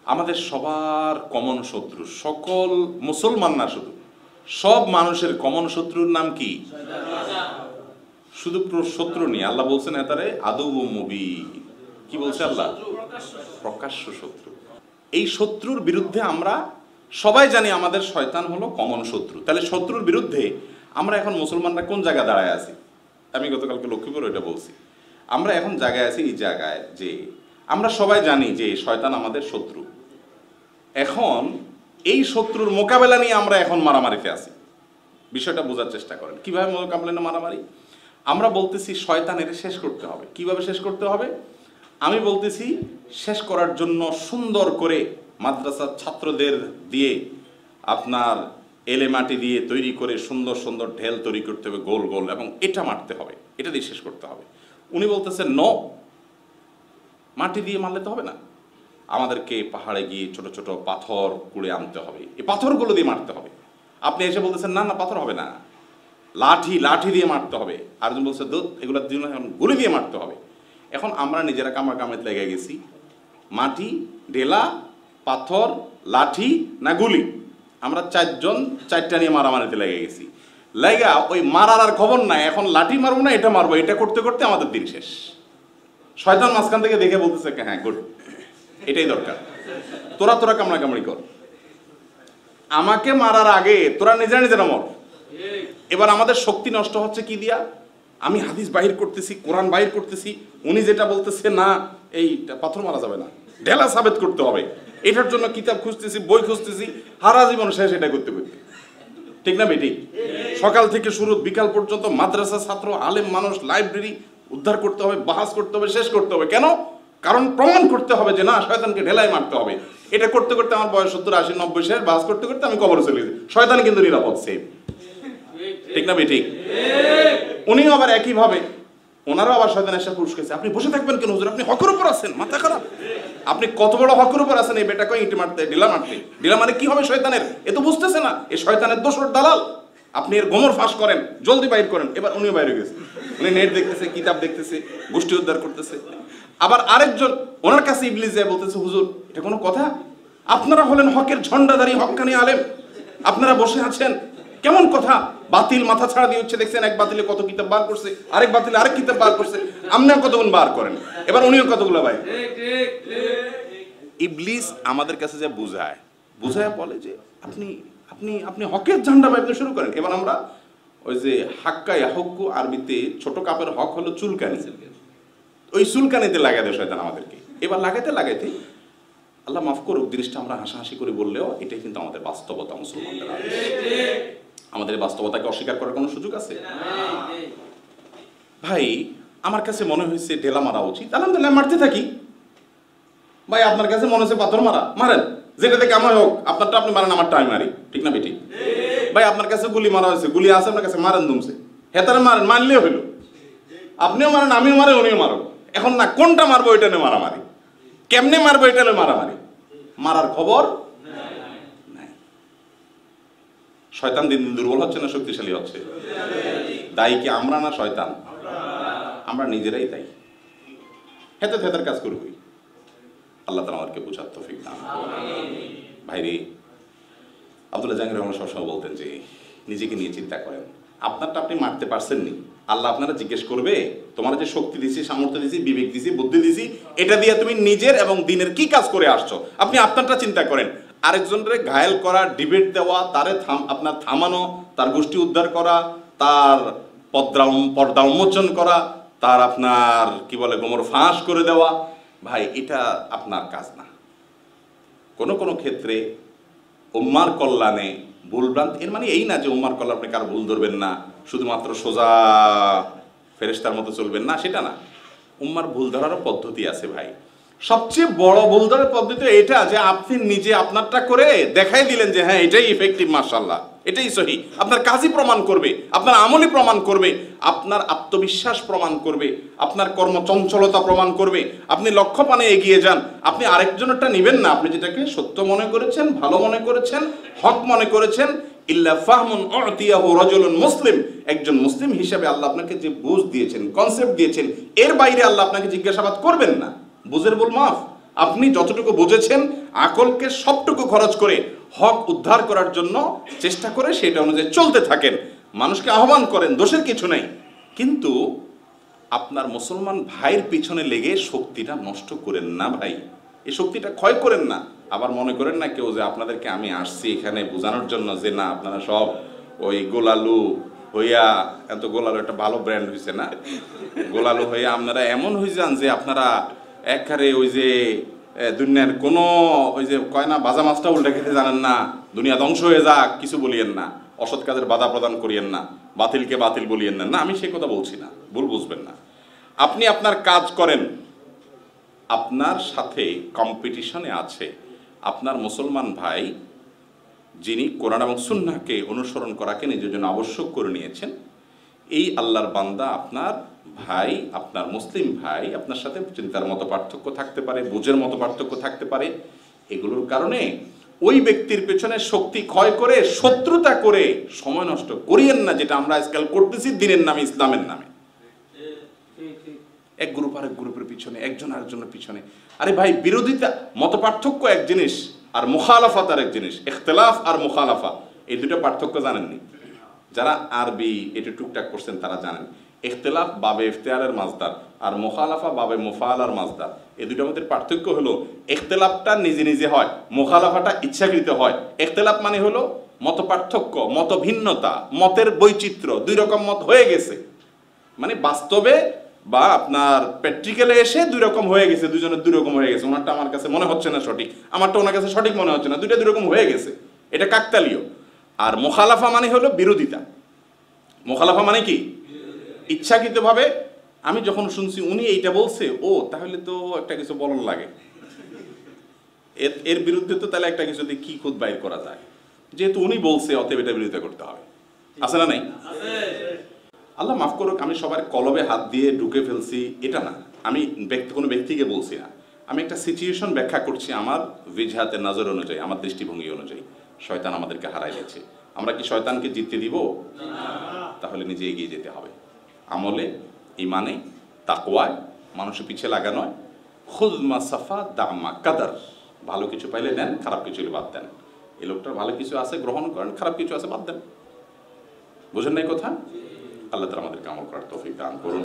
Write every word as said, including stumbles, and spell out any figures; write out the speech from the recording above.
আমাদের সবার কমন শত্রু, সকল মুসলমান না শুধু সব মানুষের কমন শত্রুর নাম কি? শুধু শত্রু নেই, আল্লাহ বলছেন এতারে আদৌ মুবিন। কি বলছে আল্লাহ? প্রকাশ্য শত্রু। এই শত্রুর বিরুদ্ধে আমরা সবাই জানি আমাদের শয়তান হলো কমন শত্রু। তাহলে শত্রুর বিরুদ্ধে আমরা এখন মুসলমানরা কোন জায়গায় দাঁড়ায় আছি? আমি গতকালকে লক্ষ্মীপুর এটা বলছি। আমরা এখন জায়গায় আছি এই জায়গায় যে আমরা সবাই জানি যে শয়তান আমাদের শত্রু। এখন এই শত্রুর মোকাবেলা নিয়ে আমরা এখন মারামারিতে আছি। বিষয়টা বোঝার চেষ্টা করেন কিভাবে মোকাবেলা না মারামারি। আমরা বলতেছি শয়তানের শেষ করতে হবে। কিভাবে শেষ করতে হবে? আমি বলতেছি শেষ করার জন্য সুন্দর করে মাদ্রাসার ছাত্রদের দিয়ে আপনার এলে মাটি দিয়ে তৈরি করে সুন্দর সুন্দর ঢেল তৈরি করতে হবে, গোল গোল, এবং এটা মারতে হবে, এটা দিয়ে শেষ করতে হবে। উনি বলতেছেন নো, মাটি দিয়ে মারলে তো হবে না, আমাদেরকে পাহাড়ে গিয়ে ছোট ছোট পাথর কুড়ে আনতে হবে, এই পাথরগুলো দিয়ে মারতে হবে। আপনি এসে বলতেছেন না না পাথর হবে না, লাঠি লাঠি দিয়ে মারতে হবে। আরেকজন বলছে দুধ এগুলো গুলি দিয়ে মারতে হবে। এখন আমরা নিজেরা কামড়া কামড়ে লেগে গেছি, মাটি, ডেলা, পাথর, লাঠি না গুলি, আমরা চারজন চারটা নিয়ে মারামারিতে লেগে গেছি। লেগা ওই মারার আর খবর নাই, এখন লাঠি মারবো না এটা মারবো, এটা করতে করতে আমাদের দিন শেষ। শয়তান মাঝখান থেকে দেখে বলতেছে হ্যাঁ গুড, এটাই দরকার, তোরা তোরা কামড়া কামড়ি কর, আমাকে মারার আগে তোরা নিজেরা নিজেরা মর। এবার আমাদের শক্তি নষ্ট হচ্ছে কি দিয়া? আমি হাদিস বাহির করতেছি, কোরআন বাহির করতেছি, উনি যেটা বলতেছে না এই পাথর মারা যাবে না, ঢেলা সাবেত করতে হবে, এটার জন্য কিতাব খুঁজতেছি, বই খুঁজতেছি, হারা জীবন শেষ এটা করতে করতে। ঠিক না বেটি? সকাল থেকে শুরু বিকাল পর্যন্ত মাদ্রাসা ছাত্র, আলেম মানুষ, লাইব্রেরি উদ্ধার করতে হবে, বাহাস করতে হবে, শেষ করতে হবে। কেন? কারণ প্রমাণ করতে হবে যে না শয়তানকে ঢেলাই মারতে হবে। এটা করতে করতে আমার বয়স সত্তর আশি নব্বই শেষ, বাহাস করতে করতে আমি কবরে চলে গেছি, শয়তান কিন্তু নিরাপদ সেফ। ঠিক না বেটি? উনিও আবার একইভাবে ওনারও আবার শয়তান এসে পুরুষ গেছে, আপনি বসে থাকবেন কেন হুজুর, আপনি হকের উপর আছেন, মাথা খারাপ, আপনি কত বড় হকের উপর আছেন, এই বেটাকে ইট মারতে ঢিলা মারতে, ঢিলা মানে কি হবে শয়তানের, এ তো বুঝতেছে না, এই শয়তানের দোসর দালাল, আপনি এর গোমর ফাঁস করেন, জলদি বাইর করেন। এবার উনিও বাইরে গেছে, উনি নেট দেখতেছে, কিতাব দেখতেছে, গোষ্ঠী উদ্ধার করতেছে। আবার আরেকজন ওনার কাছে ইবলিস যায় বলতেছে হুজুর এটা কোনো কথা, আপনারা হলেন হকের ঝন্ডাধারী হক্কানি আলেম, আপনারা বসে আছেন, কেমন কথা, বাতিল মাথা ছাড়া দিয়ে হচ্ছে, দেখছেন এক বাতিলে কত কিতাব বার করছে, আরেক বাতিলে আরেক কিতাব বার করছে, আপনিও কতগুণ বার করেন, এবার উনিও কতগুলো ভাই। ইবলিস আমাদের কাছে যে বুঝায় বুঝায় বলে যে আপনি আপনি আপনি হকের ঝান্ডা বাইতে শুরু করেন। এবার আমরা ওই যে হাক্কা ইয়াহুক্কু আরবিতে ছোট কাপের হক হলো চুলকানি, ওই চুলকানিতে লাগাই দেয় শয়তান আমাদেরকে। এবার লাগাইতে লাগাইতে আল্লাহ মাফ করুক, জিনিসটা আমরা হাসাহাসি করে বললেও এটাই কিন্তু আমাদের বাস্তবতা। মুসলমানদের আমাদের বাস্তবতাকে অস্বীকার করার কোনো সুযোগ আছে? ভাই আমার কাছে মনে হয়েছে ঢেলা মারা উচিত, আলহামদুলিল্লাহ মারতে থাকি। ভাই আপনার কাছে মনে হচ্ছে পাথর মারা, মারেন, যেটা থেকে আমার হোক, আপনারটা আপনি মারেন, আমারটা আমি মারি। ঠিক না বেটি? ভাই আপনার কাছে গুলি মারা হয়েছে, গুলি আছে আপনার কাছে, মারেন দুমছে, হেতারে মারেন, মারলেও হইল, আপনিও মারেন, আমিও মারে, উনিও মারো। এখন না কোনটা মারবো এটা নিয়ে মারামারি, কেমনে মারবো এটা নিয়ে মারামারি, মারার খবর নাই। শয়তান দিন দিন দুর্বল হচ্ছে না শক্তিশালী হচ্ছে? দায়ী কি আমরা না শয়তান? আমরা নিজেরাই দায়ী, হেতে হেতার কাজ করবই। আল্লাহ তাআলা আমাদেরকে বোঝার তৌফিক দান করুন। ভাইরে আব্দুল্লাহ জাহাঙ্গীর রহমান সবসময় বলতেন যে নিজেকে নিয়ে চিন্তা করেন, আপনারটা আপনি মারতে পারছেন নি, আল্লাহ আপনারা জিজ্ঞেস করবে তোমার যে শক্তি দিছি, সামর্থ্য দিছি, বিবেক দিছি, বুদ্ধি দিছি, এটা দিয়ে তুমি নিজের এবং দিনের কি কাজ করে আসছো, আপনি আপনারটা চিন্তা করেন। আরেকজনের ঘায়েল করা, ডিবেট দেওয়া, তারে থাম আপনার থামানো, তার গোষ্ঠী উদ্ধার করা, তার পর্দা পর্দা উন্মোচন করা, তার আপনার কি বলে গোমর ফাঁস করে দেওয়া, ভাই এটা আপনার কাজ না। কোনো কোনো ক্ষেত্রে উম্মার কল্যাণে ভুলভ্রান্তি, এর মানে এই না যে উম্মার কল্যাণ আপনি কারো ভুল ধরবেন না, শুধুমাত্র সোজা ফেরেশতার মতো চলবেন না, সেটা না। উম্মার ভুল ধরারও পদ্ধতি আছে ভাই। সবচেয়ে বড় ভুল ধরার পদ্ধতি এটা যে আপনি নিজে আপনারটা করে দেখাই দিলেন যে হ্যাঁ এটাই ইফেক্টিভ, মাশাআল্লাহ এটাই সহি, আপনার কাজই প্রমাণ করবে, আপনার আমলই প্রমাণ করবে, আপনার আত্মবিশ্বাস প্রমাণ করবে, আপনার কর্মচঞ্চলতা প্রমাণ করবে, আপনি লক্ষ্য পানে এগিয়ে যান। আপনি আরেকজনেরটা নেবেন না, আপনি যেটাকে সত্য মনে করেছেন, ভালো মনে করেছেন, হক মনে করেছেন, ইল্লা ফাহমুন উতিয়াহু রাজুলুন মুসলিম, একজন মুসলিম হিসেবে আল্লাহ আপনাকে যে বুঝ দিয়েছেন, কনসেপ্ট দিয়েছেন, এর বাইরে আল্লাহ আপনাকে জিজ্ঞাসাবাদ করবেন না। বুঝের ভুল মাফ, আপনি যতটুকু বুঝেছেন আকলকে সবটুকু খরচ করে হক উদ্ধার করার জন্য চেষ্টা করে সেটা অনুযায়ী চলতে থাকেন, মানুষকে আহ্বান করেন, দোষের কিছু নেই। কিন্তু আপনার মুসলমান ভাইয়ের পিছনে লেগে শক্তিটা নষ্ট করেন না ভাই, এই শক্তিটা ক্ষয় করেন না। আবার মনে করেন না কেউ যে আপনাদেরকে আমি আসছি এখানে বোঝানোর জন্য যে না আপনারা সব ওই গোলালু হইয়া, এত গোলালু একটা ভালো ব্র্যান্ড হয়েছে না, গোলালু হইয়া আপনারা এমন হয়ে যান যে আপনারা একবারে ওই যে দুনিয়ার কোনো ওই যে কয় না বাজা মাছটা উল্টে খেতে জানেন না, দুনিয়া ধ্বংস হয়ে যাক কিছু বলিয়েন না, অসৎ কাজের বাধা প্রদান করিয়েন না, বাতিলকে বাতিল বলিয়েন না। না, আমি সে কথা বলছি না, ভুল বুঝবেন না। আপনি আপনার কাজ করেন, আপনার সাথে কম্পিটিশনে আছে আপনার মুসলমান ভাই যিনি কোরআন এবং সুন্নাহকে অনুসরণ করাকে নিজের জন্য আবশ্যক করে নিয়েছেন। এই আল্লাহর বান্দা আপনার ভাই, আপনার মুসলিম ভাই, আপনার সাথে চিন্তার মতো পার্থক্য থাকতে পারে, বুঝের মতো পার্থক্য থাকতে পারে। এগুলোর কারণে ওই ব্যক্তির পেছনে শক্তি ক্ষয় করে শত্রুতা করে সময় নষ্ট করিয়েন না, যেটা আমরা আজকাল করতেছি দিনের নামে, ইসলামের নামে। এক গ্রুপ আরেক গ্রুপের পিছনে, একজন আরেকজনের পিছনে। আরে ভাই, বিরোধিতা মত পার্থক্য এক জিনিস, আর মুখালাফাত আর এক জিনিস। ইখতিলাফ আর মুখালাফা এই দুটো পার্থক্য জানেননি? যারা আরবি এটা টুকটাক করছেন তারা জানেন। ইখতিলাফ বাবে ইফতিয়ারের মাজদার, আর মুখালাফা বাবে মুফাআলার মাজদার। এই দুটোর মধ্যে পার্থক্য হলো ইখতিলাফটা নিজে নিজে হয়, মুখালাফাটা ইচ্ছাকৃত হয়। ইখতিলাফ মানে হলো মত পার্থক্য, মত ভিন্নতা, মতের বৈচিত্র্য, দুই রকম মত হয়ে গেছে, মানে বাস্তবে বা আপনার প্র্যাকটিক্যালে এসে দুই রকম হয়ে গেছে, দুজনের দুই রকম হয়ে গেছে। ওনারটা আমার কাছে মনে হচ্ছে না সঠিক, আমারটা ওনার কাছে সঠিক মনে হচ্ছে না, দুইটা দুই রকম হয়ে গেছে, এটা কাকতালীয়। আর মুখালাফা মানে হলো বিরোধিতা। মুখালাফা মানে কি? ইচ্ছাকৃতভাবে আমি যখন শুনছি উনি এইটা বলছে, ও তাহলে তো একটা কিছু বলার লাগে, এর বিরুদ্ধে তো তাহলে একটা কিছু দিয়ে কি খুদ বাইর করা যায়, যেহেতু উনি বলছে অতএব এটা বিরোধিতা করতে হবে। আছে না নাই? আল্লাহ মাফ করুক, আমি সবার কলবে হাত দিয়ে ঢুকে ফেলছি এটা না, আমি ব্যক্তি কোনো ব্যক্তিকে বলছি না, আমি একটা সিচুয়েশন ব্যাখ্যা করছি আমার বিজহাতের নজর অনুযায়ী, আমার দৃষ্টিভঙ্গি অনুযায়ী। শয়তান আমাদেরকে হারাই দিয়েছে, আমরা কি শয়তানকে জিততে দিব? তাহলে নিজে এগিয়ে যেতে হবে আমলে, ইমানে, তাকওয়ায়, মানুষের পিছিয়ে লাগা নয়। খুযমা সাফা দামা কাদার, ভালো কিছু পাইলে নেন, খারাপ কিছু হলে বাদ দেন। এই লোকটার ভালো কিছু আছে গ্রহণ করেন, খারাপ কিছু আছে বাদ দেন। বুঝেন নাই কথা? আল্লাহ তাআলা আমাদেরকে আমল করার তৌফিক দান করুন।